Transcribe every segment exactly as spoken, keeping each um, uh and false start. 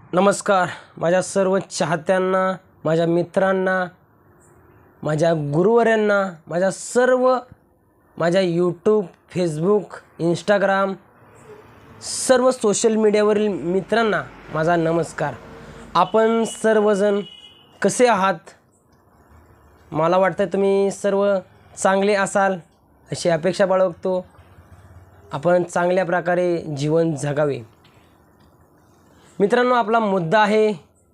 नमस्कार माझ्या सर्व चाहत्यांना, माझ्या मित्रांना, माझ्या गुरुवर्यांना, माझ्या सर्व माझ्या यूट्यूब, फेसबुक, इंस्टाग्राम सर्व सोशल मीडियावरील मित्रांना माझा नमस्कार। आपण सर्वजण कसे आहात? मला वाटतं तुम्ही सर्व चांगले असाल अशी अपेक्षा बाळगतो। आपण चांगल्या प्रकारे जीवन जगावे। मित्रांनो, आपला मुद्दा आहे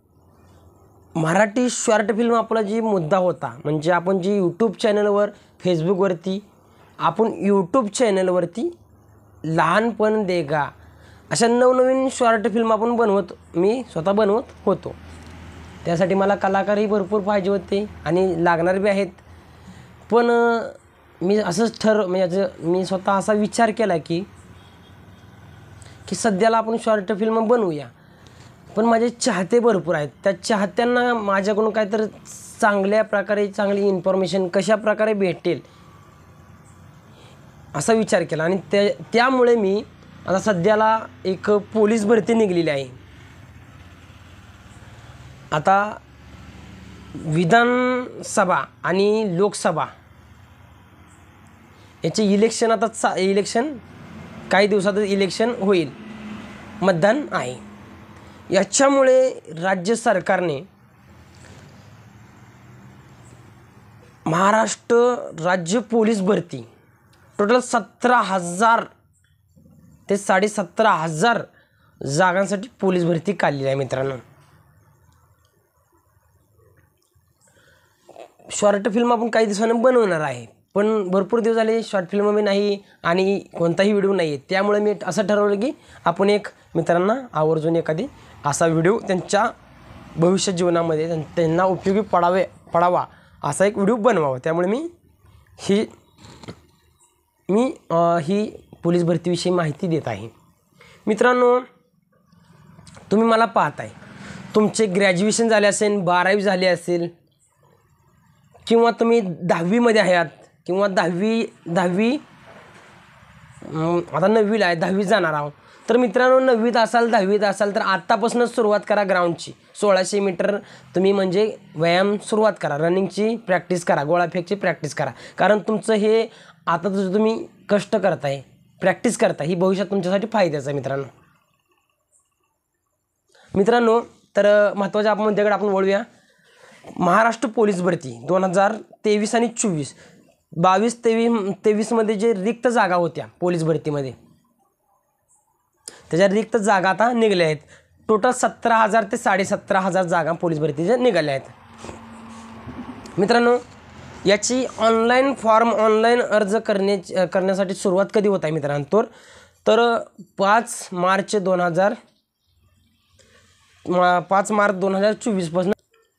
मराठी शॉर्ट फिल्म। आपला जी मुद्दा होता म्हणजे आपण जी यूट्यूब चॅनलवर, फेसबुकवरती, आपण यूट्यूब चॅनलवरती लहानपण देगा अशा नवनवीन शॉर्ट फिल्म आपण बनवत मी स्वतः बनवत होतो। त्यासाठी मला कलाकारही भरपूर पाहिजे होते आणि लागणार बी आहेत। पण मी असंच ठर म्हणजे मी स्वतः असा विचार केला की की सध्याला आपण शॉर्ट फिल्म बनवूया। पण माझे चाहते भरपूर आहेत। त्या चाहत्यांना माझ्याकडून काहीतरी चांगल्या प्रकारे चांगली इन्फॉर्मेशन कशा प्रकारे भेटेल असा विचार केला। आणि त्या त्यामुळे मी आता सध्याला एक पोलीस भरती निघलेली आहे। आता विधानसभा आणि लोकसभा याचे इलेक्शन आता इलेक्शन काही दिवसातच इलेक्शन होईल, मतदान आहे। याच्यामुळे राज्य सरकारने महाराष्ट्र राज्य पोलीस भरती टोटल सतरा हजार ते साडे सतरा हजार जागांसाठी पोलीस भरती काढलेली आहे। मित्रांनो, शॉर्ट फिल्म आपण काही दिवसांनी बनवणार आहे, पण भरपूर दिवस झाले शॉर्ट फिल्म मी नाही आणि कोणताही व्हिडिओ नाही आहे। त्यामुळे मी असं ठरवलं की आपण एक मित्रांना आवर्जून एखादी असा व्हिडिओ त्यांच्या भविष्य जीवनामध्ये त्यांना उपयोगी पडावे पडावा असा एक व्हिडिओ बनवावा। त्यामुळे मी ही मी ही पोलीस भरतीविषयी माहिती देत आहे। मित्रांनो, तुम्ही मला पाहताय, तुमचे ग्रॅज्युएशन झाले असेल, बारावी झाली असेल, किंवा तुम्ही दहावीमध्ये आहात किंवा दहावी दहावी आता नववीला आहे, दहावीत जाणार आहोत। तर मित्रांनो, नववीत असाल, दहावीत असाल तर आत्तापासूनच सुरुवात करा ग्राउंडची। सोळाशे मीटर तुम्ही म्हणजे व्यायाम सुरुवात करा, रनिंगची प्रॅक्टिस करा, गोळाफेकची प्रॅक्टिस करा। कारण तुमचं हे आता जर तुम्ही कष्ट करताय, प्रॅक्टिस करताय, ही भविष्यात तुमच्यासाठी फायद्याचं आहे। मित्रांनो मित्रांनो तर महत्त्वाच्या आपण मुद्द्याकडे आपण वळूया। महाराष्ट्र पोलीस भरती दोन हजार तेवीस आणि चोवीस बावीस तेवीस तेवीसमध्ये जे रिक्त जागा होत्या पोलीस भरतीमध्ये, त्याच्या रिक्त जागा आता निघाल्या आहेत। टोटल सतरा हजार ते साडे सतरा हजार जागा पोलीस भरतीच्या निघाल्या आहेत। मित्रांनो, याची ऑनलाईन फॉर्म ऑनलाईन अर्ज करण्या करण्यासाठी सुरुवात कधी होत आहे मित्रांनो? तर पाच मार्च दोन हजार पाच मार्च दोन हजार चोवीसपासून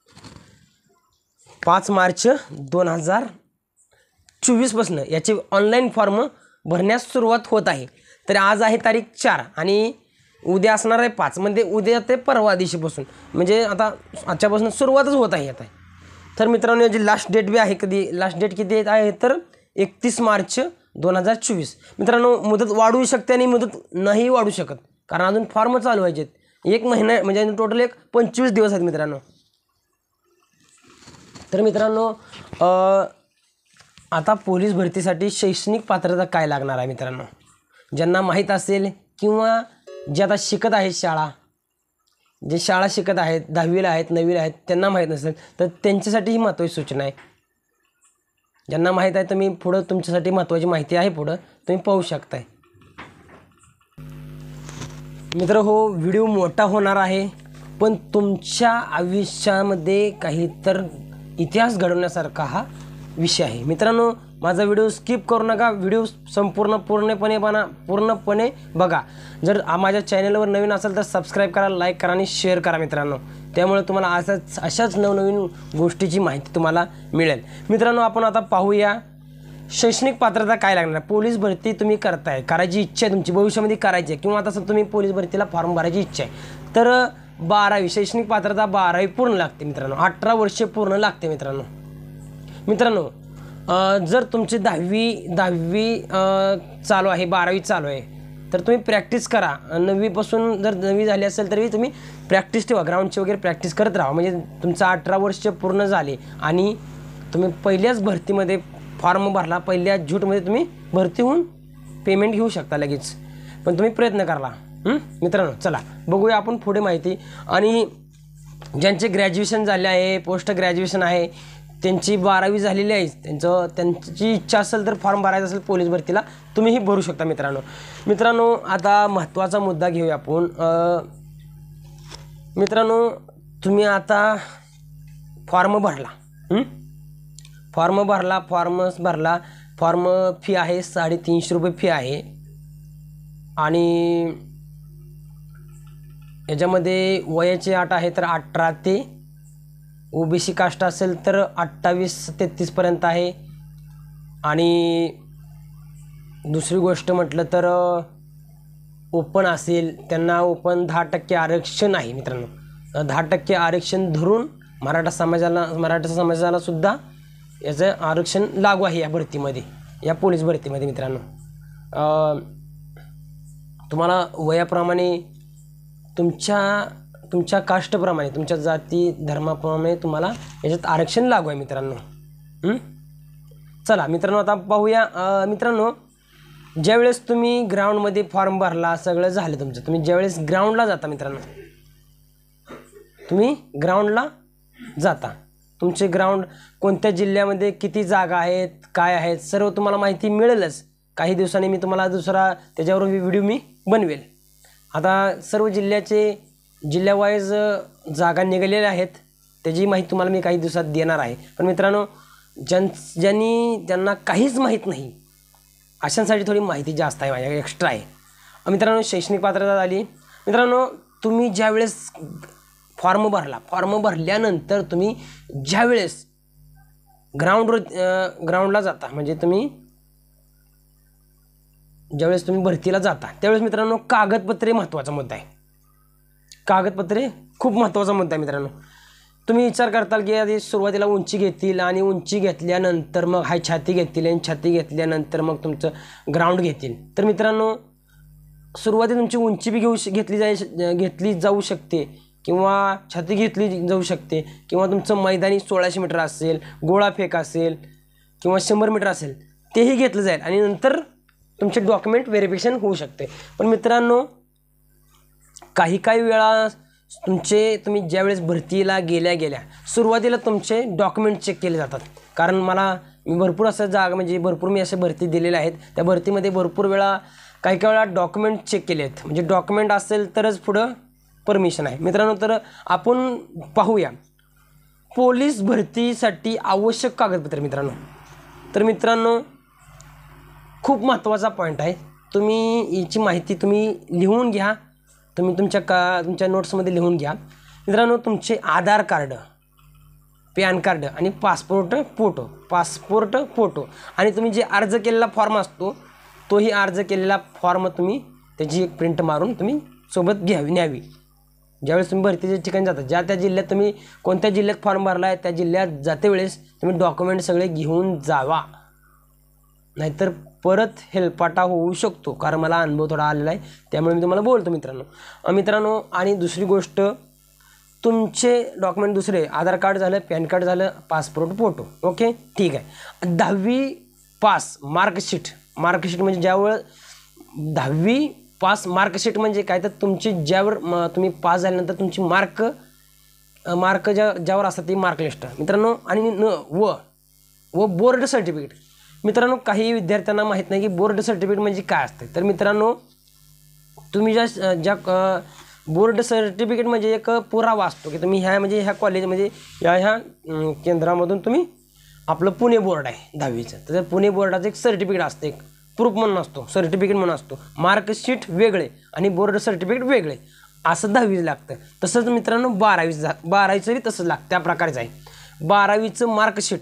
पाच मार्च दोन हजार चोवीसपासून याचे ऑनलाईन फॉर्म भरण्यास सुरुवात होत आहे। तर आज आहे तारीख चार आणि उद्या असणार आहे पाच, म्हणजे उद्या ते परवा दिवशीपासून म्हणजे आता आजच्यापासून सुरुवातच होत आहे आता। तर मित्रांनो, याची लास्ट डेट बी आहे, कधी लास्ट डेट किती आहे तर एकतीस मार्च दोन हजार चोवीस। मित्रांनो, मुदत वाढू शकते आणि मुदत नाही वाढू शकत, कारण अजून फॉर्म चालू व्हायचे आहेत। एक महिना म्हणजे टोटल एक पंचवीस दिवस आहेत मित्रांनो। तर मित्रांनो, आता पोलीस भरतीसाठी शैक्षणिक पात्रता काय लागणार आहे मित्रांनो? ज्यांना माहीत असेल किंवा जे आता शिकत आहेत, शाळा जे शाळा शिकत आहेत, दहावीला आहेत, नववीला आहेत, त्यांना माहीत नसेल तर त्यांच्यासाठी ही महत्त्वाची सूचना आहे। ज्यांना माहीत आहे तुम्ही पुढं तुमच्यासाठी महत्त्वाची माहिती आहे, पुढं तुम्ही पाहू शकताय। मित्र हो, व्हिडिओ मोठा होणार आहे, पण तुमच्या आयुष्यामध्ये काही तर इतिहास घडवण्यासारखा हा विषय आहे। मित्रांनो, माझा व्हिडिओ स्किप करू नका, व्हिडिओ संपूर्ण पूर्णपणे बना पूर्णपणे बघा। जर माझ्या चॅनलवर नवीन असेल तर सबस्क्राईब करा, लाईक करा आणि शेअर करा मित्रांनो। त्यामुळे तुम्हाला अशाच अशाच नवनवीन गोष्टीची माहिती तुम्हाला मिळेल। मित्रांनो, आपण आता पाहूया शैक्षणिक पात्रता काय लागणार। पोलीस भरती तुम्ही करताय, करायची इच्छा आहे तुमची, भविष्यामध्ये करायची आहे, किंवा आता तुम्ही पोलीस भरतीला फॉर्म भरायची इच्छा आहे तर बारावी शैक्षणिक पात्रता बारावी पूर्ण लागते मित्रांनो, अठरा वर्षे पूर्ण लागते मित्रांनो। मित्रांनो, जर तुमची दहावी दहावी चालू आहे, बारावी चालू आहे तर तुम्ही प्रॅक्टिस करा. नववीपासून जर नववी झाली असेल तरी तुम्ही प्रॅक्टिस ठेवा, ग्राउंडची वगैरे प्रॅक्टिस करत राहा. म्हणजे तुमचं अठरा वर्ष पूर्ण झाले आणि तुम्ही पहिल्याच भरतीमध्ये फॉर्म भरला, पहिल्या जूटमध्ये तुम्ही भरती होऊन पेमेंट घेऊ शकता लगेच. पण तुम्ही प्रयत्न करा मित्रांनो. चला बघूया आपण पुढे माहिती. आणि ज्यांचे ग्रॅज्युएशन झाले आहे, पोस्ट ग्रॅज्युएशन आहे, त्यांची बारावी झालेली आहे, त्यांचं त्यांची इच्छा असेल तर फॉर्म भरायचा असेल पोलीस भरतीला, तुम्हीही भरू शकता मित्रांनो. मित्रांनो आता महत्त्वाचा मुद्दा घेऊया आपण. मित्रांनो तुम्ही आता फॉर्म भरला, फॉर्म भरला फॉर्मच भरला फॉर्म फी आहे साडेतीनशे रुपये फी आहे. आणि याच्यामध्ये वयाची अट आहे तर अठरा ते, ओबीसी कास्ट असेल तर अठ्ठावीस तेहतीसपर्यंत आहे. आणि दुसरी गोष्ट म्हटलं तर ओपन असेल त्यांना ओपन दहा टक्के आरक्षण आहे मित्रांनो. दहा टक्के आरक्षण धरून मराठा समाजाला मराठा समाजाला सुद्धा याचं आरक्षण लागू आहे या भरतीमध्ये, या पोलीस भरतीमध्ये मित्रांनो. तुम्हाला वयाप्रमाणे तुमच्या तुमच्या कास्टप्रमाणे तुमच्या जाती धर्माप्रमाणे तुम्हाला याच्यात आरक्षण लागू आहे मित्रांनो. चला मित्रांनो आता पाहूया. मित्रांनो ज्यावेळेस तुम्ही ग्राउंडमध्ये फॉर्म भरला, सगळं झालं तुमचं, तुम्ही ज्यावेळेस ग्राउंडला जाता मित्रांनो, तुम्ही ग्राउंडला जाता, तुमचे ग्राउंड कोणत्या जिल्ह्यामध्ये किती जागा आहेत, काय आहेत, सर्व तुम्हाला माहिती मिळेलच. काही दिवसांनी मी तुम्हाला दुसरा त्याच्यावर व्हिडिओ मी बनवेल. आता सर्व जिल्ह्याचे जिल्ह्यावाईज जागा निघालेल्या आहेत, त्याची माहिती तुम्हाला मी काही दिवसात देणार आहे. पण मित्रांनो ज्यां ज्यांनी ज्यांना काहीच माहीत नाही अशांसाठी थोडी माहिती जास्त आहे, माझ्याकडे एक्स्ट्रा आहे. मित्रांनो शैक्षणिक पात्रता झाली. मित्रांनो तुम्ही ज्यावेळेस फॉर्म भरला, फॉर्म भरल्यानंतर तुम्ही ज्यावेळेस ग्राउंडवर ग्राउंडला जाता, म्हणजे तुम्ही ज्यावेळेस तुम्ही भरतीला जाता त्यावेळेस मित्रांनो कागदपत्रे महत्त्वाचा मुद्दा आहे. कागदपत्रे खूप महत्त्वाचा मुद्दा आहे मित्रांनो. तुम्ही विचार करताल की आधी सुरुवातीला उंची घेतील आणि उंची घेतल्यानंतर मग हाय छाती घेतील आणि छाती घेतल्यानंतर मग तुमचं ग्राउंड घेतील. तर मित्रांनो सुरुवातीला तुमची उंची बी घेऊ घेतली जाय घेतली जाऊ शकते किंवा छाती घेतली जाऊ शकते किंवा तुमचं मैदानी सोळाशे मीटर असेल, गोळा फेक असेल किंवा शंभर मीटर असेल तेही घेतलं जाईल आणि नंतर तुमचे डॉक्युमेंट व्हेरिफिकेशन होऊ शकते. पण मित्रांनो काही काही वेळा तुमचे तुम्ही ज्यावेळेस भरतीला गेल्या गेल्या सुरुवातीला तुमचे डॉक्युमेंट चेक केले जातात. कारण मला मी भरपूर असं जागा म्हणजे भरपूर मी असे भरती दिलेल्या आहेत, त्या भरतीमध्ये भरपूर वेळा काही काही वेळा डॉक्युमेंट चेक केले आहेत. म्हणजे डॉक्युमेंट असेल तरच पुढं परमिशन आहे मित्रांनो. तर आपण पाहूया पोलीस भरतीसाठी आवश्यक कागदपत्रे मित्रांनो. तर मित्रांनो खूप महत्त्वाचा पॉईंट आहे, तुम्ही याची माहिती तुम्ही लिहून घ्या, तुम्ही तुमच्या का तुमच्या नोट्समध्ये लिहून घ्या मित्रांनो. तुमचे आधार कार्ड, पॅन कार्ड आणि पासपोर्ट फोटो पासपोर्ट फोटो आणि तुम्ही जे अर्ज केलेला फॉर्म असतो तोही अर्ज केलेला फॉर्म तुम्ही त्याची एक प्रिंट मारून तुम्ही सोबत घ्यावी न्यावी ज्यावेळेस तुम्ही भरतीच्या ठिकाणी जाता. ज्या त्या जिल्ह्यात तुम्ही कोणत्या जिल्ह्यात फॉर्म भरला आहे त्या जिल्ह्यात जाते वेळेस तुम्ही डॉक्युमेंट सगळे घेऊन जावा, नाहीतर परत हेलपाटा होऊ शकतो. कारण मला अनुभव थोडा आलेला आहे त्यामुळे मी तुम्हाला बोलतो मित्रांनो. मित्रांनो आणि दुसरी गोष्ट तुमचे डॉक्युमेंट दुसरे आधार कार्ड झालं, पॅन कार्ड झालं, पासपोर्ट फोटो. ओके ठीक आहे. दहावी पास मार्कशीट, मार्कशीट म्हणजे ज्यावेळेस दहावी पास मार्कशीट म्हणजे काय तर तुमची ज्यावर तुम्ही पास झाल्यानंतर तुमची मार्क मार्क ज्या ज्यावर असतात ती मार्क लिस्ट मित्रांनो. आणि न व व बोर्ड सर्टिफिकेट मित्रांनो. काही विद्यार्थ्यांना माहीत नाही की बोर्ड सर्टिफिकेट म्हणजे काय असते. तर मित्रांनो तुम्ही ज्या ज्या बोर्ड सर्टिफिकेट म्हणजे एक पुरावा असतो की तुम्ही ह्या म्हणजे ह्या कॉलेजमध्ये या ह्या केंद्रामधून तुम्ही आपलं पुणे बोर्ड आहे दहावीचं, तर पुणे बोर्डाचं एक सर्टिफिकेट असतं, एक प्रूफ म्हणून असतो, सर्टिफिकेट म्हणून असतो. मार्कशीट वेगळे आणि बोर्ड सर्टिफिकेट वेगळे असं दहावीचं लागतं. तसंच मित्रांनो बारावीचं बारावीचं बी तसंच लागतं, त्या प्रकारचं आहे. बारावीचं मार्कशीट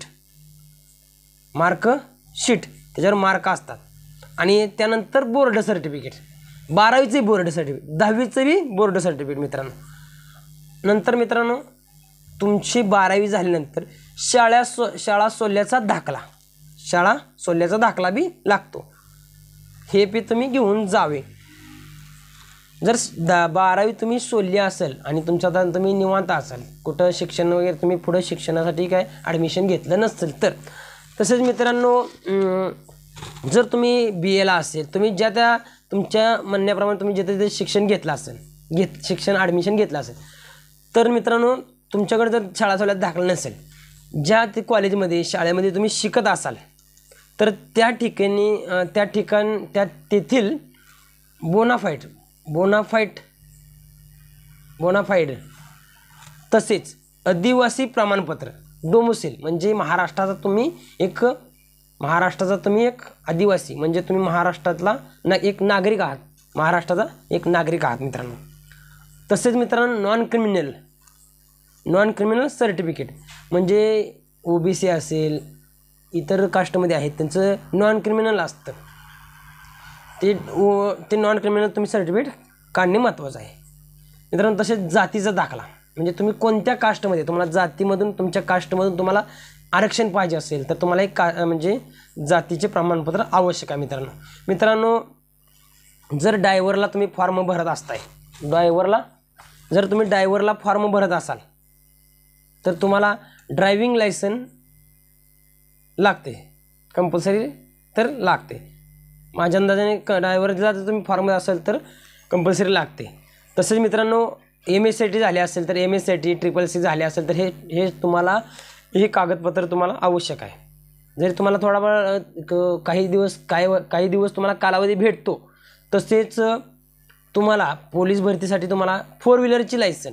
मार्कशीट त्याच्यावर मार्क असतात आणि त्यानंतर बोर्ड सर्टिफिकेट, बारावीचंही बोर्ड सर्टिफिकेट, दहावीचं बी बोर्ड सर्टिफिकेट मित्रांनो. नंतर मित्रांनो तुमची बारावी झाल्यानंतर शाळा सो शाळा सोल्ल्याचा दाखला शाळा सोल्ल्याचा दाखला बी लागतो, हे बी तुम्ही घेऊन जावे. जर दा बारावी तुम्ही सोडली असेल आणि तुमच्या आता तुम्ही निवांत असाल, कुठं शिक्षण वगैरे तुम्ही पुढं शिक्षणासाठी काय ॲडमिशन घेतलं नसेल तर. तसेच मित्रांनो जर तुम्ही बी एला असेल, तुम्ही ज्या त्या तुमच्या म्हणण्याप्रमाणे तुम्ही जिथे तिथे शिक्षण घेतलं असेल घेत शिक्षण ॲडमिशन घेतलं असेल तर मित्रांनो तुमच्याकडे जर शाळा सोडल्यात दाखला नसेल, ज्या ते कॉलेजमध्ये शाळेमध्ये तुम्ही शिकत असाल तर त्या ठिकाणी त्या ठिकाण त्या तेथील बोनाफाईड बोनाफाईड बोनाफाईड तसेच आदिवासी प्रमाणपत्र डोमिसाईल म्हणजे महाराष्ट्राचा तुम्ही एक महाराष्ट्राचा तुम्ही एक आदिवासी म्हणजे तुम्ही महाराष्ट्रातला ना एक नागरिक आहात, महाराष्ट्राचा एक नागरिक आहात मित्रांनो. तसेच मित्रांनो non criminal non criminal certificate म्हणजे ओ बी सी असेल, इतर कास्टमध्ये आहेत त्यांचं नॉन क्रिमिनल असतं ते ते नॉन क्रिमिनल तुम्ही सर्टिफिकेट काढणे महत्त्वाचं आहे मित्रांनो. तसेच जातीचा दाखला म्हणजे तुम्ही कोणत्या कास्टमध्ये, तुम्हाला जातीमधून तुमच्या कास्टमधून तुम्हाला आरक्षण पाहिजे असेल तर तुम्हाला एक का म्हणजे जातीचे प्रमाणपत्र आवश्यक आहे मित्रांनो. मित्रांनो जर ड्रायव्हरला तुम्ही फॉर्म भरत असताय, ड्रायव्हरला जर तुम्ही ड्रायव्हरला फॉर्म भरत असाल तर तुम्हाला ड्रायव्हिंग लायसन लागते, कंपल्सरी तर लागते. माझ्या अंदाजाने क ड्रायव्हरला जर तुम्ही फॉर्म भरत असाल तर कंपल्सरी लागते. तसेच मित्रांनो एम एस सी टी झाले असेल तर M S C T triple C झाले असेल तर हे हे तुम्हाला हे कागदपत्र तुम्हाला आवश्यक आहे. जरी तुम्हाला थोडा वेळ काही दिवस काही काही दिवस तुम्हाला कालावधी भेटतो. तसेच तुम्हाला पोलीस भरतीसाठी तुम्हाला फोर व्हीलरची लायसन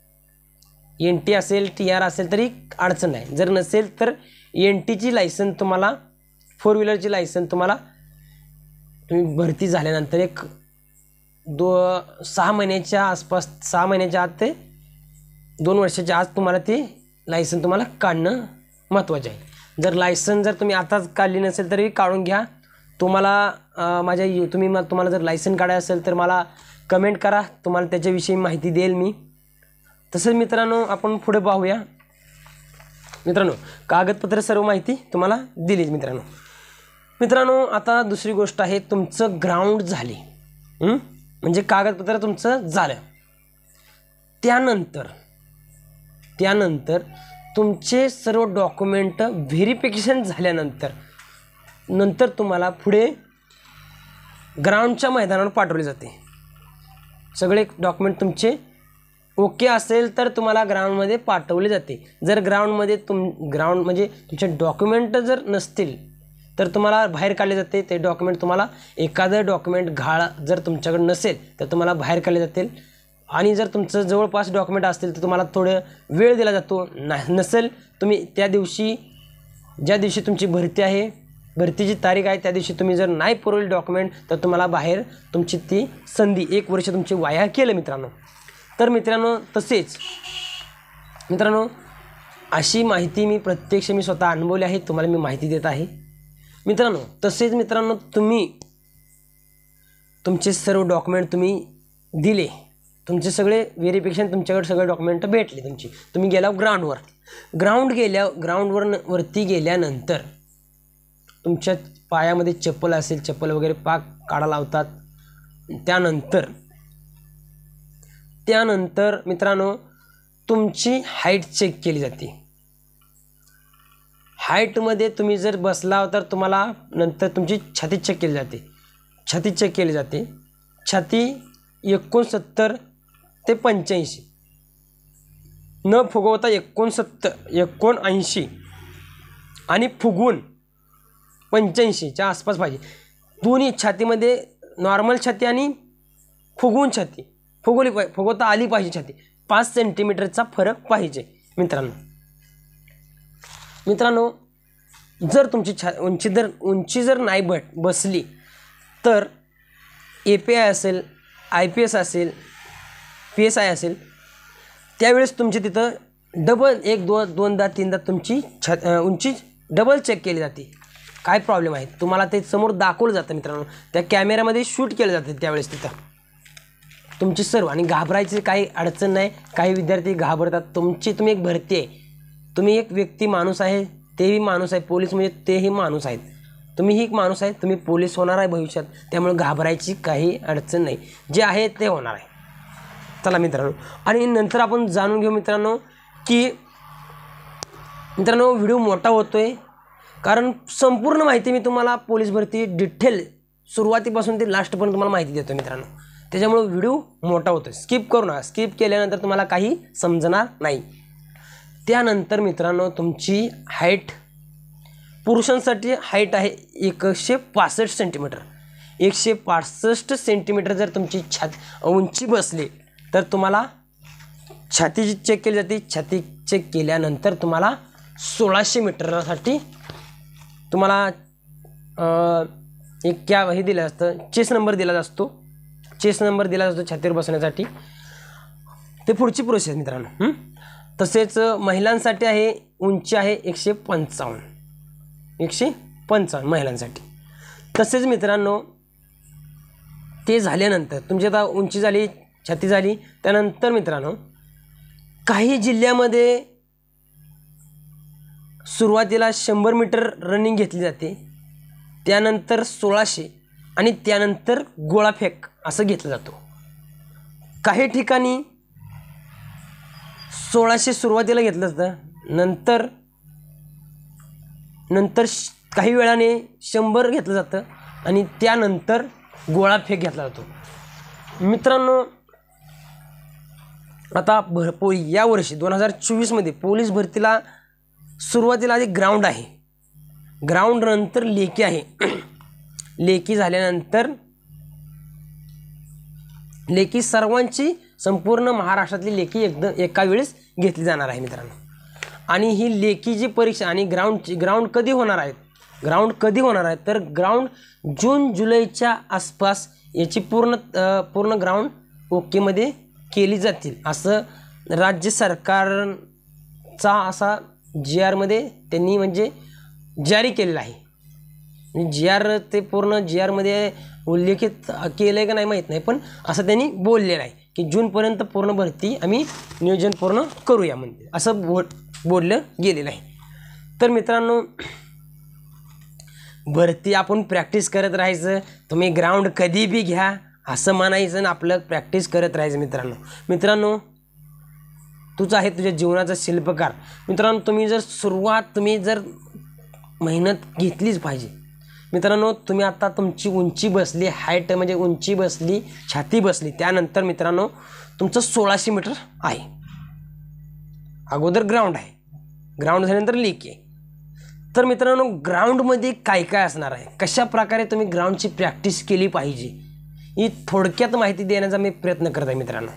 एन टी असेल टी आर असेल तरी अडचण नाही. जर नसेल तर एन टीची लायसन तुम्हाला फोर व्हीलरची लायसन तुम्हाला तुम्ही भरती झाल्यानंतर एक दो सहा महिन्याच्या आसपास सहा महिन्याच्या आत ते दोन वर्षाच्या आत तुम्हाला ते लायसन तुम्हाला काढणं महत्त्वाचं आहे. जर लायसन जर तुम्ही आताच काढली नसेल तरी काढून घ्या. तुम्हाला माझ्या तुम्ही मग तुम्हाला जर लायसन काढायचं असेल तर मला कमेंट करा, तुम्हाला त्याच्याविषयी माहिती देईल मी. तसंच मित्रांनो आपण पुढे पाहूया. मित्रांनो कागदपत्र सर्व माहिती तुम्हाला दिलीच मित्रांनो. मित्रांनो आता दुसरी गोष्ट आहे तुमचं ग्राउंड झाले म्हणजे कागदपत्र तुमचं झालं. त्यानंतर त्यानंतर तुमचे सर्व डॉक्युमेंट व्हेरिफिकेशन झाल्यानंतर नंतर तुम्हाला पुढे ग्राउंडच्या मैदानावर पाठवले जाते. सगळे डॉक्युमेंट तुमचे ओके असेल तर तुम्हाला ग्राउंडमध्ये पाठवले जाते. जर ग्राउंडमध्ये तुम ग्राउंड म्हणजे तुमचे डॉक्युमेंट जर नसतील तर तुम्हाला बाहेर काढले जाते. ते डॉक्युमेंट तुम्हाला एखादं डॉक्युमेंट घाळ जर तुमच्याकडे नसेल तर तुम्हाला बाहेर काढले जातील. आणि जर तुमचं जवळपास डॉक्युमेंट असतील तर तुम्हाला थोडं वेळ दिला जातो. नाही नसेल तुम्ही त्या दिवशी ज्या दिवशी तुमची भरती आहे भरतीची तारीख आहे त्या दिवशी तुम्ही जर नाही पुरवले डॉक्युमेंट तर तुम्हाला बाहेर तुमची ती संधी एक वर्ष तुमची वाया केलं मित्रांनो. तर मित्रांनो तसेच मित्रांनो अशी माहिती मी प्रत्यक्ष मी स्वतः अनुभवली आहे, तुम्हाला मी माहिती देत आहे मित्रांनो. तसेच मित्रांनो तुम्ही तुमचे सर्व डॉक्युमेंट तुम्ही दिले, तुमचे सगळे व्हेरिफिकेशन तुमच्याकडे सगळे डॉक्युमेंट भेटले तुमची, तुम्ही गेला ग्राउंडवर ग्राउंड गेल्या ग्राउंडवर वरती गेल्यानंतर तुमच्या पायामध्ये चप्पल असेल चप्पल वगैरे पाक काढा लावतात. त्यानंतर त्यानंतर मित्रांनो तुमची हाईट चेक केली जाते. हाईटमध्ये तुम्ही जर बसला तर तुम्हाला नंतर तुमची छाती चेक केली जाते. छाती चेक केली जाते. छाती एकोणसत्तर ते पंच्याऐंशी न फुगवता एकोणसत्तर एकोणऐंशी आणि फुगवून पंच्याऐंशीच्या आसपास पाहिजे. दोन्ही छातीमध्ये नॉर्मल छाती आणि फुगवून छाती फुगवली पाहिजे फुगवता आली पाहिजे. छाती पाच सेंटीमीटरचा फरक पाहिजे मित्रांनो. मित्रांनो जर तुमची छा उंची जर उंची जर नाही बट बसली तर ए पी आय असेल आय पी एस असेल पी एस आय असेल त्यावेळेस तुमची तिथं डबल एक दोन दोनदा तीनदा तुमची छा उंची डबल चेक केली जाते. काय प्रॉब्लेम आहे तुम्हाला ते समोर दाखवलं जातं मित्रांनो. त्या कॅमेऱ्यामध्ये शूट केलं जातं त्यावेळेस तिथं तुमची सर्व. आणि घाबरायची काही अडचण नाही. काही विद्यार्थी घाबरतात. तुमची तुम्ही एक भरती आहे, तुम्ही एक व्यक्ती माणूस आहे, तेही माणूस आहे, पोलीस म्हणजे तेही माणूस आहेत. तुम्ही एक माणूस आहे, तुम्ही पोलीस होणार आहे भविष्यात, त्यामुळे घाबरायची काही अडचण नाही, जे आहे ते होणार आहे. चला मित्रांनो, आणि नंतर आपण जाणून घेऊ मित्रांनो की मित्रांनो व्हिडिओ मोठा होतोय कारण संपूर्ण माहिती मी तुम्हाला पोलीस भरती डिटेल सुरुवातीपासून ते लास्टपर्यंत तुम्हाला माहिती देतो मित्रांनो. त्याच्यामुळे व्हिडिओ मोठा होतोय, स्किप करू नका. स्किप केल्यानंतर तुम्हाला काही समजणार नाही. त्यानंतर मित्रांनो तुमची हाईट, पुरुषांसाठी हाईट आहे एकशे पासष्ट सेंटीमीटर. एकशे पासष्ट सेंटीमीटर जर तुमची छाती उंची बसली तर तुम्हाला छाती चेक केली जाते. छाती चेक केल्यानंतर तुम्हाला सोळाशे मीटरसाठी तुम्हाला एक क्या हे दिलं असतं, चेस नंबर दिला असतो. चेस नंबर दिला असतो छातीवर बसण्यासाठी. ते पुढची प्रोसेस मित्रांनो. तसेच महिलांसाठी आहे उंची आहे एकशे पंचावन्न एकशे पंचावन्न महिलांसाठी. तसेच मित्रांनो ते झाल्यानंतर तुमची आता उंची झाली, छाती झाली, त्यानंतर मित्रांनो काही जिल्ह्यामध्ये सुरुवातीला शंभर मीटर रनिंग घेतली जाते, त्यानंतर सोळाशे आणि त्यानंतर गोळाफेक असं घेतलं जातो. काही ठिकाणी सोळाशे सुरुवातीला घेतलं जातं, नंतर नंतर काही वेळाने शंभर घेतलं जातं आणि त्यानंतर गोळाफेक घेतला जातो. मित्रांनो आता भर पो यावर्षी दोन हजार चोवीसमध्ये पोलीस भरतीला सुरुवातीला आधी ग्राउंड आहे, ग्राउंड नंतर लेखी आहे. लेखी झाल्यानंतर लेखी सर्वांची संपूर्ण महाराष्ट्रातली लेखी एकदम एका वेळेस घेतली जाणार आहे मित्रांनो. आणि ही लेखी जी परीक्षा आणि ग्राउंडची ग्राउंड कधी होणार आहेत ग्राउंड कधी होणार आहेत तर ग्राउंड जून जुलैच्या आसपास याची पूर्ण पूर्ण ग्राउंड ओकेमध्ये केली जातील असं राज्य सरकारचा असा जी आरमध्ये त्यांनी म्हणजे जारी केलेला आहे. जी आर ते पूर्ण जी आरमध्ये उल्लेखित केलं आहे का नाही माहीत नाही, पण असं त्यांनी बोललेलं आहे की जूनपर्यंत पूर्ण भरती आम्ही नियोजन पूर्ण करूया म्हणजे असं बोल बोललं गेलेलं आहे. तर मित्रांनो भरती आपण प्रॅक्टिस करत राहायचं. तुम्ही ग्राउंड कधी बी घ्या असं म्हणायचं आणि आपलं प्रॅक्टिस करत राहायचं. मित्रांनो मित्रांनो तुझं आहे तुझ्या जीवनाचा शिल्पकार. मित्रांनो तुम्ही जर सुरुवात तुम्ही जर मेहनत घेतलीच पाहिजे. मित्रांनो तुम्ही आता तुमची उंची बसली, हाईट म्हणजे उंची बसली, छाती बसली, त्यानंतर मित्रांनो तुमचं सोळाशे मीटर आहे. अगोदर ग्राउंड आहे, ग्राउंड झाल्यानंतर लेक आहे. तर मित्रांनो ग्राउंडमध्ये काय काय असणार आहे, कशा प्रकारे तुम्ही ग्राउंडची प्रॅक्टिस केली पाहिजे ही थोडक्यात माहिती देण्याचा मी प्रयत्न करत आहे. मित्रांनो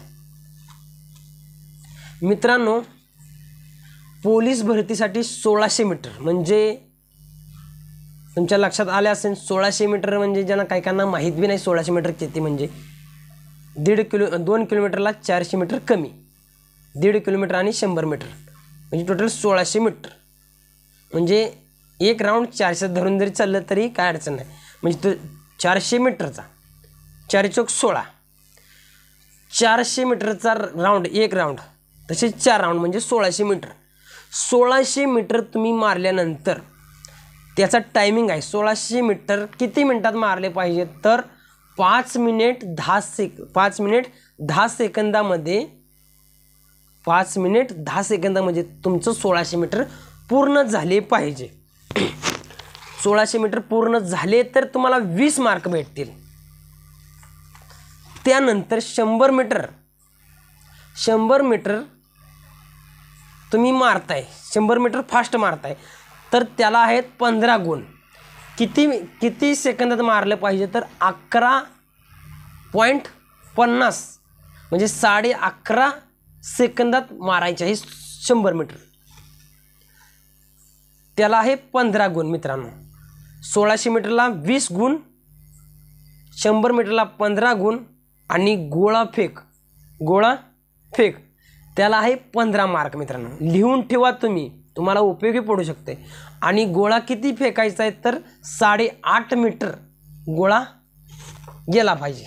मित्रांनो पोलीस भरतीसाठी सोळाशे मीटर म्हणजे तुमच्या लक्षात आले असेल, सोळाशे मीटर म्हणजे ज्यांना काही काहींना माहीत बी नाही सोळाशे मीटर किती म्हणजे दीड किलो दोन किलोमीटरला चारशे मीटर कमी, दीड किलोमीटर आणि शंभर मीटर म्हणजे टोटल सोळाशे मीटर. म्हणजे एक राऊंड चारशे धरून जरी चाललं तरी काय अडचण नाही. म्हणजे तो चारशे मीटरचा चार चौक सोळा, चारशे मीटरचा राऊंड एक राऊंड, तसे चार राऊंड म्हणजे सोळाशे मीटर. सोळाशे मीटर तुम्ही मारल्यानंतर त्याचा टायमिंग आहे. सोळाशे मीटर किती मिनटात मारले पाहिजे तर पाच मिनिट दहा सेक पाच मिनिट दहा सेकंदामध्ये पाच मिनिट दहा सेकंदामध्ये तुमचं सोळाशे मीटर पूर्ण झाले पाहिजे. सोळाशे मीटर पूर्ण झाले तर तुम्हाला वीस मार्क भेटतील. त्यानंतर शंभर मीटर शंभर मीटर तुम्ही मारताय, शंभर मीटर फास्ट मारताय तर त्याला आहेत पंधरा गुण. किती किती सेकंदात मारलं पाहिजे तर अकरा पॉईंट पन्नास म्हणजे साडे अकरा सेकंदात मारायचे आहे शंभर मीटर. त्याला आहे पंधरा गुण. मित्रांनो सोळाशे मीटरला वीस गुण, शंभर मीटरला पंधरा गुण आणि गोळा फेक गोळा फेक त्याला आहे पंधरा मार्क. मित्रांनो लिहून ठेवा, तुम्ही तुम्हाला उपयोगी पडू शकते. आणि गोळा किती फेकायचा आहे तर साडेआठ मीटर गोळा गेला पाहिजे.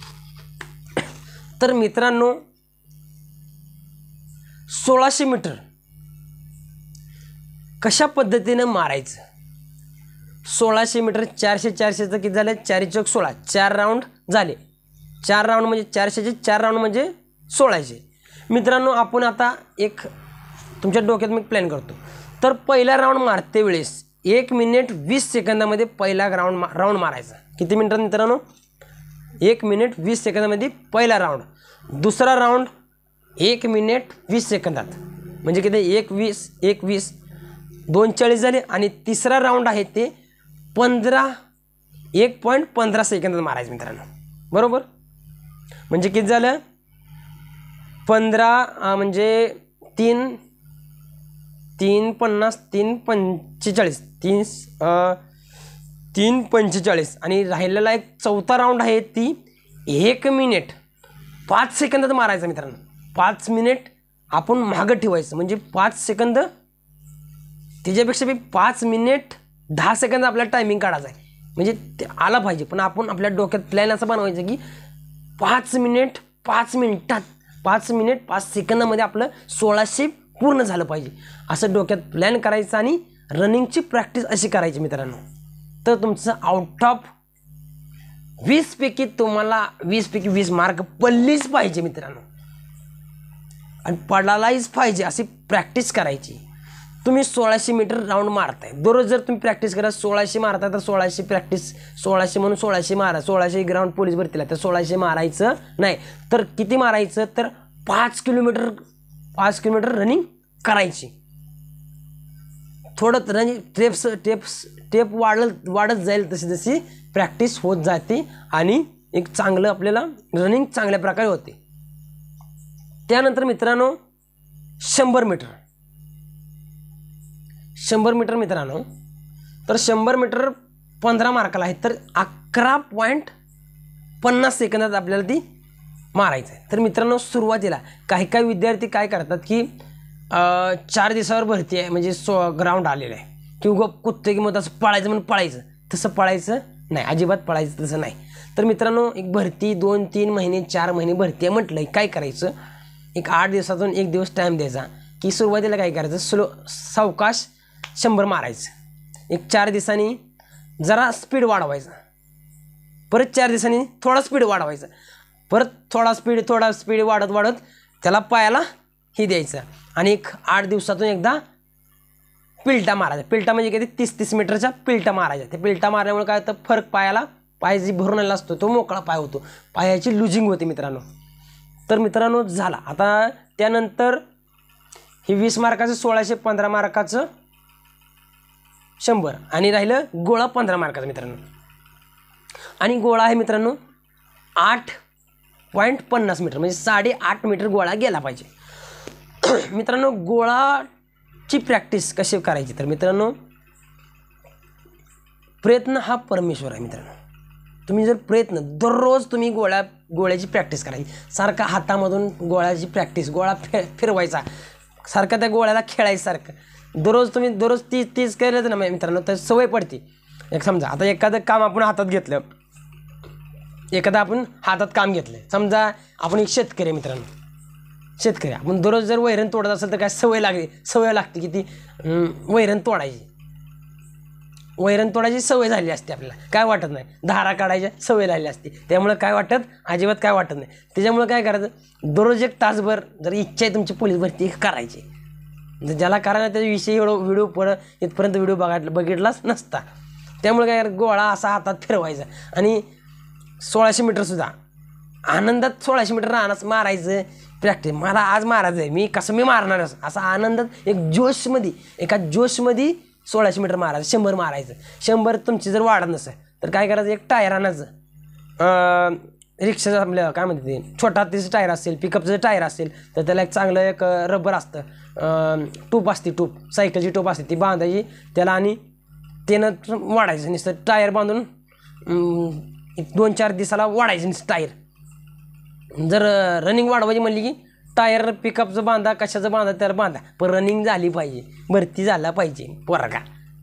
तर मित्रांनो सोळाशे मीटर कशा पद्धतीने मारायचं, सोळाशे मीटर चारशे चारशेचं किती झालं चार चौक सोळा चार राऊंड झाले. चार राऊंड म्हणजे चारशेचे चार राऊंड म्हणजे सोळाशे. मित्रांनो आपण आता एक तुमच्या डोक्यात मी प्लॅन करतो. तर पहिला राऊंड मारते वेळेस एक मिनिट वीस सेकंदामध्ये पहिला राऊंड राऊंड मारायचा. किती मिनिटात मित्रांनो एक मिनिट वीस सेकंदामध्ये पहिला राऊंड. दुसरा राऊंड एक मिनिट वीस सेकंदात म्हणजे किती एक वीस एक वीस दोन चाळीस झाले. आणि तिसरा राऊंड आहे ते पंधरा एक पॉईंट पंधरा सेकंदात मारायचं मित्रांनो. बरोबर म्हणजे किती झालं पंधरा म्हणजे तीन तीन पन्नास तीन पंचेचाळीस तीन तीन पंचेचाळीस. आणि राहिलेला एक चौथा राऊंड आहे ती एक मिनिट पाच सेकंदात मारायचा मित्रांनो. पाच मिनिट आपण मागं ठेवायचं म्हणजे पाच सेकंद त्याच्यापेक्षा बी पाच मिनिट दहा सेकंद आपल्याला टायमिंग काढायचं आहे म्हणजे ते आला पाहिजे. पण आपण आपल्या डोक्यात प्लॅन असं बनवायचं की पाच मिनिट पाच मिनिटात पाच मिनिट पाच सेकंदामध्ये आपलं सोळाशे पूर्ण झालं पाहिजे असं डोक्यात प्लॅन करायचं. आणि रनिंगची प्रॅक्टिस अशी करायची मित्रांनो. तर तुमचं आउट ऑफ वीसपैकी तुम्हाला वीसपैकी वीस मार्क पडलीच पाहिजे मित्रांनो. आणि पडायलाच पाहिजे अशी प्रॅक्टिस करायची. तुम्ही सोळाशे मीटर राऊंड मारताय दररोज. जर तुम्ही प्रॅक्टिस करा सोळाशे मारता तर सोळाशे प्रॅक्टिस सोळाशे म्हणून सोळाशे मारा. सोळाशे ग्राउंड पोलीस भरतीला तर सोळाशे मारायचं नाही तर किती मारायचं तर पाच किलोमीटर पाच किलोमीटर रनिंग करायची. थोडं रनिंग टेप्स टेप्स टेप वाढत वाढत जाईल तशी जशी प्रॅक्टिस होत जाते आणि एक चांगलं आपल्याला रनिंग चांगल्या प्रकारे होते. त्यानंतर मित्रांनो शंभर मीटर शंभर मीटर मित्रांनो तर शंभर मीटर पंधरा मार्काला आहे तर अकरा पॉईंट पन्नास सेकंदात आपल्याला ती मारायचं आहे. तर मित्रांनो सुरुवातीला काही काही विद्यार्थी काय करतात की चार दिवसावर भरती आहे म्हणजे सो ग्राउंड आलेलं आहे की उगा कुत्ते की मग तसं पळायचं म्हणून पळायचं तसं पळायचं नाही अजिबात पळायचं तसं नाही. तर मित्रांनो एक भरती दोन तीन महिने चार महिने भरती आहे म्हटलं काय करायचं एक आठ दिवसातून एक दिवस टाईम द्यायचा की सुरुवातीला काय करायचं स्लो सावकाश शंभर मारायचं. एक चार दिवसांनी जरा स्पीड वाढवायचा परत चार दिवसांनी थोडा स्पीड वाढवायचा परत थोडा स्पीड थोडा स्पीड वाढत वाढत त्याला पायाला ही द्यायचं. आणि एक आठ दिवसातून एकदा पिलटा मारायचा. पिलटा म्हणजे किती तीस तीस मीटरचा पिलटा मारायचा. ते पिलटा मारल्यामुळे काय होतं फरक पायाला पाय जी भरून आलेला असतो तो मोकळा पाय होतो पायाची लुजिंग होते मित्रांनो. तर मित्रांनो झाला. आता त्यानंतर हे वीस मार्काचं सोळाशे पंधरा मार्काचं शंभर आणि राहिलं गोळा पंधरा मार्काचा मित्रांनो. आणि गोळा आहे मित्रांनो आठ पॉईंट पन्नास मीटर म्हणजे साडेआठ मीटर गोळा गेला पाहिजे. मित्रांनो गोळाची प्रॅक्टिस कशी करायची तर मित्रांनो प्रयत्न हा परमेश्वर आहे मित्रांनो. तुम्ही जर प्रयत्न दररोज तुम्ही गोळ्या गोळ्याची प्रॅक्टिस करायची. सारखा हातामधून गोळ्याची प्रॅक्टिस गोळा फि फिरवायचा सारखं त्या गोळ्याला खेळायचं सारखं दररोज तुम्ही दररोज तीच तीच केलं ना मित्रांनो तर सवय पडते. एक समजा आता एखादं काम आपण हातात घेतलं एखादं आपण हातात काम घेतलं समजा आपण एक शेतकरी मित्रांनो शेतकरी आपण दररोज जर वैरण तोडत असेल तर काय सवय लागली सवय लागते की ती वैरण तोडायची वैरण तोडायची सवय झाली असते आपल्याला काय वाटत नाही धारा काढायच्या सवय झाली असते त्यामुळे काय वाटत अजिबात काय वाटत नाही. त्याच्यामुळे काय करायचं दररोज एक तासभर जर इच्छा आहे तुमची पोलीस भरती करायची ज्याला कारण त्याच्याविषयी एवढं व्हिडिओ पुढं इथपर्यंत व्हिडिओ बघायला बघितलाच नसता. त्यामुळे काय गोळा असा हातात फिरवायचा आणि सोळाशे मीटरसुद्धा आनंदात सोळाशे मीटर राहणार मारायचं प्रॅक्टिस मला आज मारायचं आहे मी कसं मी मारणार असा आनंदात एक जोशमध्ये एका जोशमध्ये सोळाशे मीटर मारायचं शंभर मारायचं. शंभर तुमची जर वाढत नसेल तर काय करायचं एक टायर आणायचं रिक्षाचं आपलं काय म्हणते ते छोटा तिचं टायर असेल पिकअपचं टायर असेल तर त्याला एक चांगलं एक रबर असतं टूप असते टूप सायकलची टूप असते ती बांधायची त्याला आणि त्यानं वाढायचं नुसतं टायर बांधून एक दोन चार दिवसाला वाढायचं नुसतं टायर. जर रनिंग वाढवायची म्हणली की टायर पिकअपचं बांधा कशाचं बांधा त्याला बांधा पण रनिंग झाली पाहिजे भरती झाला पाहिजे पोरगा.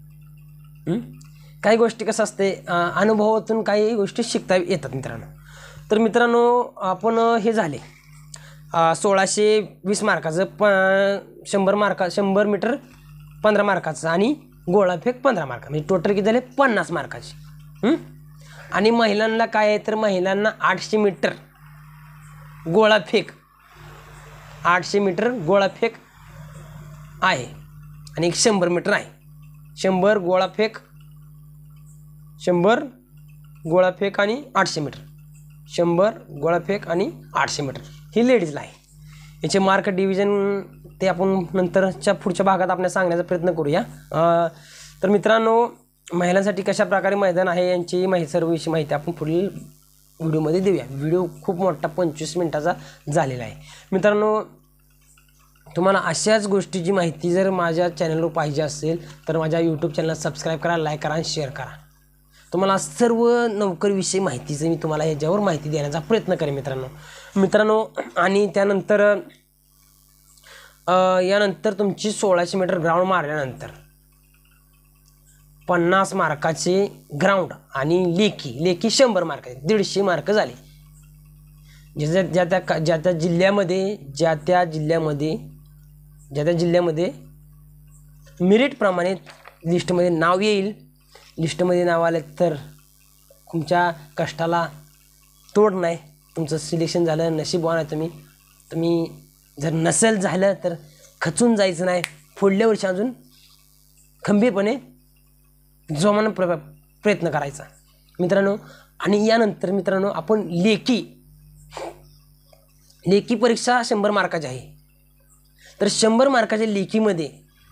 काही गोष्टी कसं असते अनुभवातून काही गोष्टी शिकता येतात मित्रांनो. तर मित्रांनो आपण हे झाले सोळाशे वीस मार्काचं प शंभर मार्का शंभर मीटर पंधरा मार्काचं आणि गोळाफेक पंधरा मार्क, म्हणजे टोटल किती झाले पन्नास मार्काचे. आणि महिलांना काय आहे तर महिलांना आठशे मीटर गोळाफेक आठशे मीटर गोळाफेक आहे आणि एक शंभर मीटर आहे. शंभर गोळाफेक शंभर गोळाफेक आणि आठशे मीटर शंभर गोळाफेक आणि आठशे मीटर ही लेडीजला आहे. याचे मार्क डिव्हिजन ते आपण नंतरच्या पुढच्या भागात आपल्याला सांगण्याचा प्रयत्न करूया. तर मित्रांनो, महिलांसाठी कशा प्रकारे मैदान आहे यांची माहिती सर्वविषयी माहिती आपण पुढील व्हिडिओमध्ये देऊया. व्हिडिओ खूप मोठा पंचवीस मिनटाचा झालेला आहे. मित्रांनो, तुम्हाला अशाच गोष्टीची माहिती जर माझ्या चॅनलवर पाहिजे असेल तर माझ्या यूट्यूब चॅनलला सबस्क्राईब करा, लाईक करा आणि शेअर करा. तुम्हाला सर्व नोकरीविषयी माहितीचं मी तुम्हाला याच्यावर माहिती देण्याचा प्रयत्न करेन मित्रांनो. मित्रांनो आणि त्यानंतर यानंतर तुमची सोळाशे मीटर ग्राउंड मारल्यानंतर पन्नास मार्काचे ग्राउंड आणि लेखी लेखी शंभर मार्काचे दीडशे मार्क झाले. ज्या ज्या त्या ज्या त्या जिल्ह्यामध्ये ज्या त्या जिल्ह्यामध्ये ज्या त्या जिल्ह्यामध्ये मेरिटप्रमाणे लिस्टमध्ये नाव येईल. लिस्टमध्ये नाव आलं तर तुमच्या कष्टाला तोड नाही, तुमचं सिलेक्शन झालं, नशीबवान आहे तुम्ही. तुम्ही जर नसेल झालं तर खचून जायचं नाही, पुढल्या वर्षी अजून खंबीरपणे जोमानं प्र प्रयत्न करायचा मित्रांनो. आणि यानंतर मित्रांनो आपण लेखी लेखी परीक्षा शंभर मार्काची आहे. तर शंभर मार्काच्या लेखीमध्ये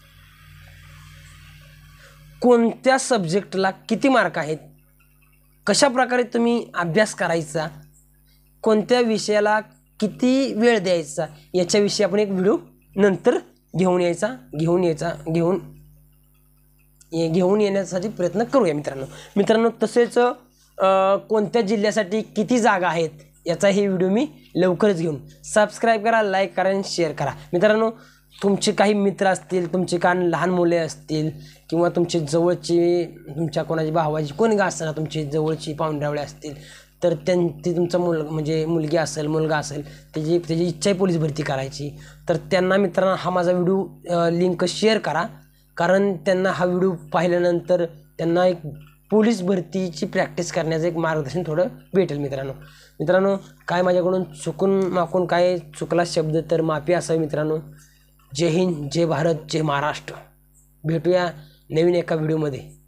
कोणत्या सब्जेक्टला किती मार्क आहेत, कशा प्रकारे तुम्ही अभ्यास करायचा, कोणत्या विषयाला किती वेळ द्यायचा याच्याविषयी आपण एक व्हिडिओ नंतर घेऊन यायचा घेऊन यायचा घेऊन घेऊन येण्यासाठी प्रयत्न करूया मित्रांनो. मित्रांनो तसेच कोणत्या जिल्ह्यासाठी किती जागा आहेत याचा हे व्हिडिओ मी लवकरच घेऊन. सबस्क्राईब करा, लाईक करा आणि शेअर करा मित्रांनो. तुमचे काही मित्र असतील, तुमचे काही लहान मुले असतील किंवा तुमचे जवळचे तुमच्या कोणाची भावाची कोणी का असताना तुमची जवळची पाहुणरावळे असतील तर त्यांची तुमचा मुल म्हणजे मुलगी असेल मुलगा असेल त्याची त्याची इच्छा आहे पोलीस भरती करायची तर त्यांना मित्रांनो हा माझा व्हिडिओ लिंक शेअर करा. कारण त्यांना हा व्हिडिओ पाहिल्यानंतर त्यांना एक पोलीस भरतीची प्रॅक्टिस करण्याचं एक मार्गदर्शन थोडं भेटेल मित्रांनो. मित्रांनो काय माझ्याकडून चुकून माकून काय चुकला शब्द तर माफी असावी मित्रांनो. जय हिंद, जय भारत, जय महाराष्ट्र. भेटूया नवीन एका व्हिडिओमध्ये.